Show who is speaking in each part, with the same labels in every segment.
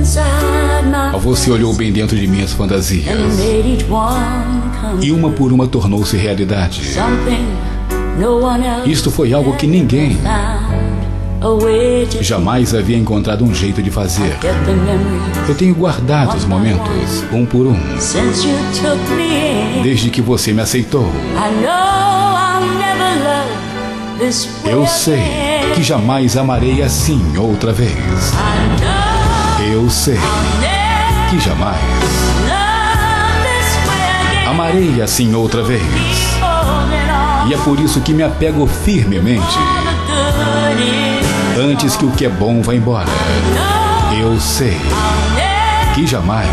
Speaker 1: Você olhou bem dentro de minhas fantasias e uma por uma tornou-se realidade. Isto foi algo que ninguém jamais havia encontrado um jeito de fazer. Eu tenho guardado os momentos, um por um, desde que você me aceitou. Eu sei que jamais amarei assim outra vez. Eu sei que jamais amarei assim outra vez. E é por isso que me apego firmemente antes que o que é bom vá embora. Eu sei que jamais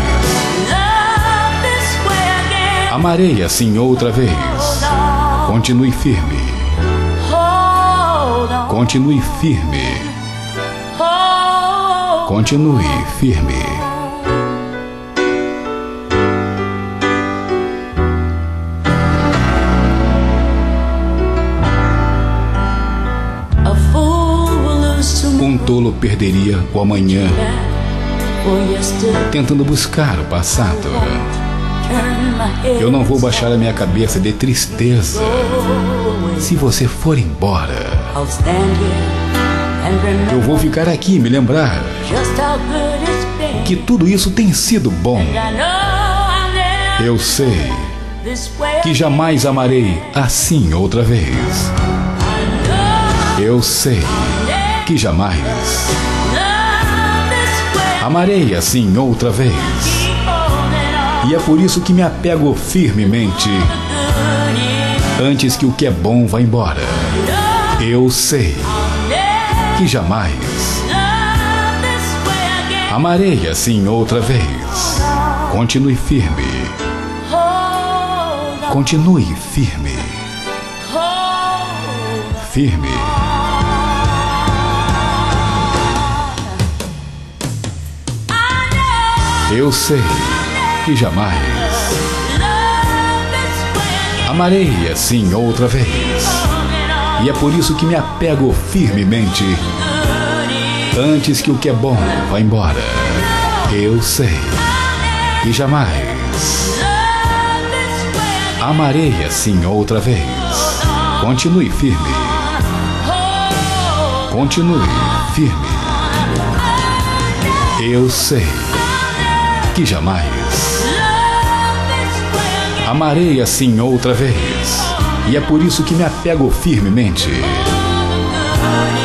Speaker 1: amarei assim outra vez. Continue firme. Continue firme. Continue firme. Um tolo perderia o amanhã tentando buscar o passado. Eu não vou baixar a minha cabeça de tristeza se você for embora. Eu vou ficar aqui e me lembrar que tudo isso tem sido bom. Eu sei que jamais amarei assim outra vez. Eu sei que jamais amarei assim outra vez. E é por isso que me apego firmemente antes que o que é bom vá embora. Eu sei que jamais amarei assim outra vez. Continue firme. Continue firme. Firme. Eu sei que jamais amarei assim outra vez. E é por isso que me apego firmemente antes que o que é bom vá embora. Eu sei que jamais amarei assim outra vez. Continue firme. Continue firme. Eu sei que jamais amarei assim outra vez. E é por isso que me apego firmemente